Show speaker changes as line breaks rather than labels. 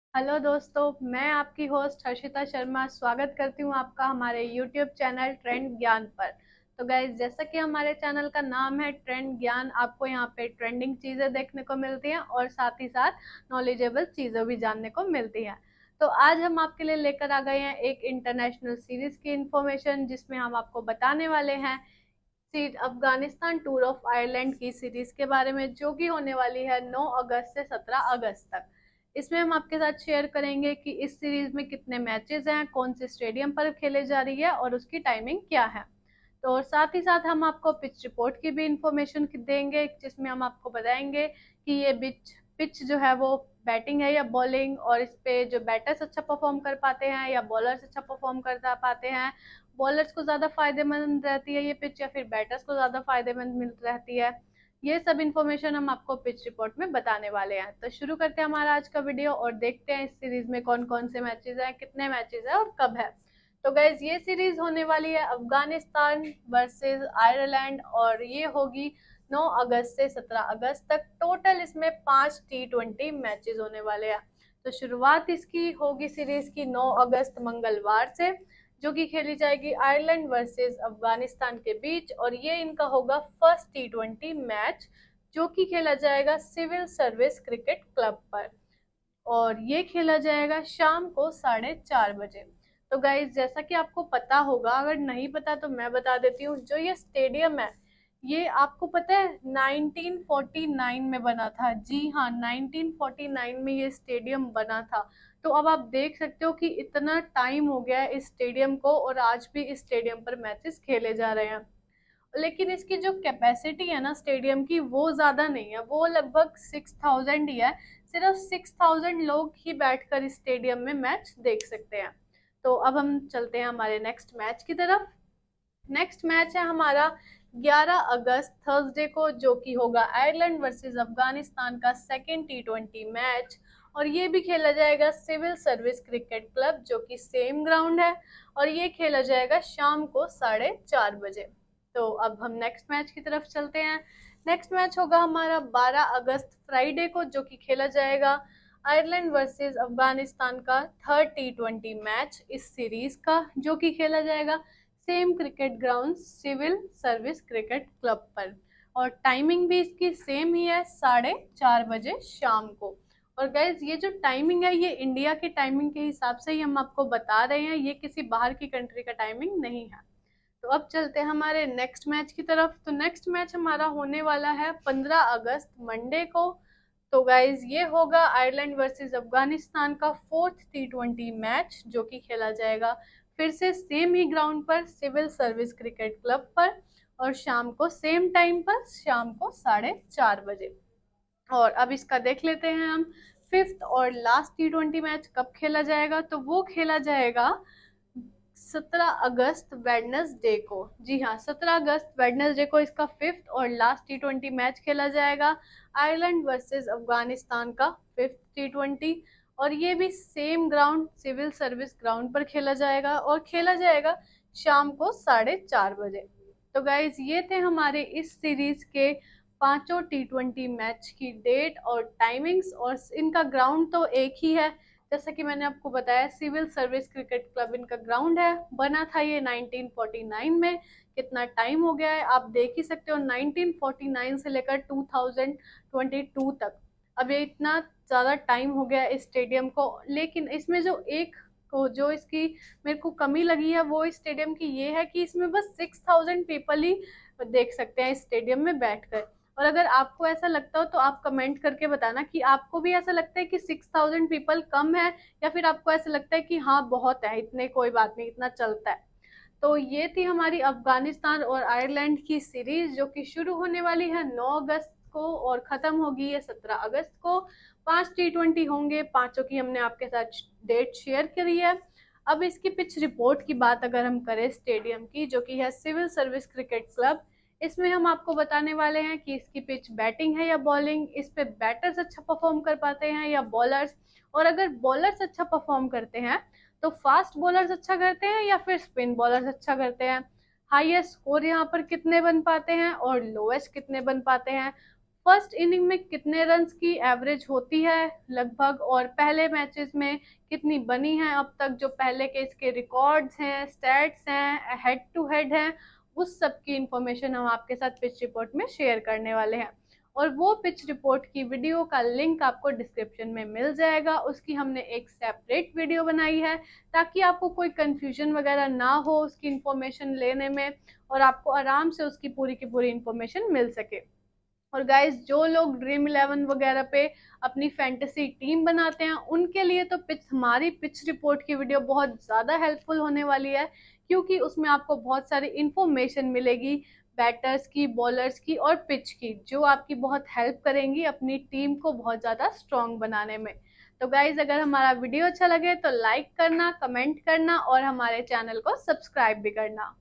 Hello दोस्तों, मैं आपकी होस्ट हर्षिता शर्मा स्वागत करती हूँ आपका हमारे यूट्यूब चैनल ट्रेंड ज्ञान पर। तो गाइज, जैसा कि हमारे चैनल का नाम है ट्रेंड ज्ञान, आपको यहाँ पे ट्रेंडिंग चीज़ें देखने को मिलती हैं और साथ ही साथ नॉलेजेबल चीज़ें भी जानने को मिलती हैं। तो आज हम आपके लिए लेकर आ गए हैं एक इंटरनेशनल सीरीज की इंफॉर्मेशन, जिसमें हम आपको बताने वाले हैं अफगानिस्तान टूर ऑफ आयरलैंड की सीरीज के बारे में, जो कि होने वाली है 9 अगस्त से 17 अगस्त तक। इसमें हम आपके साथ शेयर करेंगे कि इस सीरीज में कितने मैचेस हैं, कौन से स्टेडियम पर खेले जा रही है और उसकी टाइमिंग क्या है। तो और साथ ही साथ हम आपको पिच रिपोर्ट की भी इंफॉर्मेशन देंगे, जिसमें हम आपको बताएंगे कि ये पिच पिच जो है वो बैटिंग है या बॉलिंग, और इस पे जो बैटर्स अच्छा परफॉर्म कर पाते हैं या बॉलर्स अच्छा परफॉर्म कर पाते हैं, बॉलर्स को ज्यादा फायदेमंद रहती है ये पिच या फिर बैटर्स को ज्यादा फायदेमंद मिल रहती है। ये सब इन्फॉर्मेशन हम आपको पिच रिपोर्ट में बताने वाले हैं। तो शुरू करते हैं हमारा आज का वीडियो और देखते हैं इस सीरीज में कौन कौन से मैचेस हैं, कितने मैचेस हैं और कब है। तो गाइज, ये सीरीज होने वाली है अफगानिस्तान वर्सेस आयरलैंड, और ये होगी 9 अगस्त से 17 अगस्त तक। टोटल इसमें 5 T20 मैचेस होने वाले हैं। तो शुरुआत इसकी होगी सीरीज की 9 अगस्त मंगलवार से, जो कि खेली जाएगी आयरलैंड वर्सेस अफगानिस्तान के बीच, और ये इनका होगा फर्स्ट T20 मैच, जो कि खेला जाएगा सिविल सर्विस क्रिकेट क्लब पर, और ये खेला जाएगा शाम को 4:30 बजे। तो गाइज, जैसा कि आपको पता होगा, अगर नहीं पता तो मैं बता देती हूँ, जो ये स्टेडियम है ये आपको पता है 1949 में बना था। जी हाँ, 1949 में ये स्टेडियम बना था। तो अब आप देख सकते हो कि इतना टाइम हो गया है इस स्टेडियम को, और आज भी इस स्टेडियम पर मैचेस खेले जा रहे हैं। लेकिन इसकी जो कैपेसिटी है ना स्टेडियम की, वो ज्यादा नहीं है, वो लगभग 6000 ही है। सिर्फ 6000 लोग ही बैठकर इस स्टेडियम में मैच देख सकते हैं। तो अब हम चलते हैं हमारे नेक्स्ट मैच की तरफ। नेक्स्ट मैच है हमारा 11 अगस्त थर्सडे को, जो कि होगा आयरलैंड वर्सेस अफगानिस्तान का सेकेंड T20 मैच, और ये भी खेला जाएगा सिविल सर्विस क्रिकेट क्लब, जो कि सेम ग्राउंड है, और ये खेला जाएगा शाम को 4:30 बजे। तो अब हम नेक्स्ट मैच की तरफ चलते हैं। नेक्स्ट मैच होगा हमारा 12 अगस्त फ्राइडे को, जो कि खेला जाएगा आयरलैंड वर्सेस अफगानिस्तान का थर्ड T20 मैच इस सीरीज का, जो कि खेला जाएगा same cricket ground civil service cricket club पर, और टाइमिंग भी इसकी सेम ही है, 4:30 बजे शाम को। और गाइज, ये जो टाइमिंग है ये इंडिया की टाइमिंग के हिसाब से ही हम आपको बता रहे हैं, ये किसी बाहर की कंट्री का टाइमिंग नहीं है। तो अब चलते हैं हमारे नेक्स्ट मैच की तरफ। तो नेक्स्ट मैच हमारा होने वाला है 15 अगस्त मंडे को। तो गाइज, ये होगा आयरलैंड वर्सेस अफगानिस्तान का फोर्थ T20 मैच, जो कि खेला जाएगा फिर से सेम ही ग्राउंड पर सिविल सर्विस क्रिकेट क्लब पर, और शाम को सेम टाइम पर, शाम को 4:30 बजे। और अब इसका देख लेते हैं हम फिफ्थ और लास्ट T20 मैच कब खेला जाएगा। तो वो खेला जाएगा 17 अगस्त वेडनेसडे को। जी हाँ, 17 अगस्त वेडनेसडे को इसका फिफ्थ और लास्ट T20 मैच खेला जाएगा, आयरलैंड वर्सेस अफगानिस्तान का फिफ्थ T20। और ये भी same ground civil service ground पर खेला जाएगा, और खेला जाएगा शाम को 4:30 बजे। तो गाइज, ये थे हमारे इस सीरीज के पांचों T20 मैच की डेट और टाइमिंग्स, और इनका ग्राउंड तो एक ही है। जैसा कि मैंने आपको बताया, सिविल सर्विस क्रिकेट क्लब इनका ग्राउंड है। बना था ये 1949 में। कितना टाइम हो गया है आप देख ही सकते हो, 1949 से लेकर 2022 तक। अब ये इतना ज्यादा टाइम हो गया इस स्टेडियम को। लेकिन इसमें जो एक को जो इसकी मेरे को कमी लगी है, वो इस स्टेडियम की ये है कि इसमें बस 6000 पीपल ही देख सकते हैं इस स्टेडियम में बैठकर। और अगर आपको ऐसा लगता हो तो आप कमेंट करके बताना कि आपको भी ऐसा लगता है कि 6000 पीपल कम है, या फिर आपको ऐसा लगता है कि हाँ बहुत है, इतने कोई बात नहीं, इतना चलता है। तो ये थी हमारी अफगानिस्तान और आयरलैंड की सीरीज, जो कि शुरू होने वाली है 9 अगस्त को और खत्म होगी ये 17 अगस्त को। 5 T20 होंगे, पांचों की हमने आपके साथ डेट शेयर करी है। अब इसकी पिच रिपोर्ट की बात अगर हम करें स्टेडियम की, जो कि है सिविल सर्विस क्रिकेट क्लब, इसमें हम आपको बताने वाले हैं कि इसकी पिच बैटिंग है या बॉलिंग, इस पे बैटर्स अच्छा परफॉर्म कर पाते हैं या बॉलर्स, और अगर बॉलर्स अच्छा परफॉर्म करते हैं तो फास्ट बॉलर्स अच्छा करते हैं या फिर स्पिन बॉलर्स अच्छा करते हैं, हाईएस्ट स्कोर यहाँ पर कितने बन पाते हैं और लोएस्ट कितने बन पाते हैं, फर्स्ट इनिंग में कितने रन्स की एवरेज होती है लगभग, और पहले मैचेस में कितनी बनी है अब तक, जो पहले के इसके रिकॉर्ड्स हैं, स्टैट्स हैं, हेड टू हेड हैं, उस सब की इंफॉर्मेशन हम आपके साथ पिच रिपोर्ट में शेयर करने वाले हैं। और वो पिच रिपोर्ट की वीडियो का लिंक आपको डिस्क्रिप्शन में मिल जाएगा। उसकी हमने एक सेपरेट वीडियो बनाई है ताकि आपको कोई कंफ्यूजन वगैरह ना हो उसकी इंफॉर्मेशन लेने में, और आपको आराम से उसकी पूरी की पूरी इंफॉर्मेशन मिल सके। और गाइस, जो लोग ड्रीम 11 वगैरह पे अपनी फैंटेसी टीम बनाते हैं उनके लिए तो हमारी पिच रिपोर्ट की वीडियो बहुत ज़्यादा हेल्पफुल होने वाली है, क्योंकि उसमें आपको बहुत सारी इंफॉर्मेशन मिलेगी बैटर्स की, बॉलर्स की और पिच की, जो आपकी बहुत हेल्प करेंगी अपनी टीम को बहुत ज़्यादा स्ट्रॉन्ग बनाने में। तो गाइज, अगर हमारा वीडियो अच्छा लगे तो लाइक करना, कमेंट करना और हमारे चैनल को सब्सक्राइब भी करना।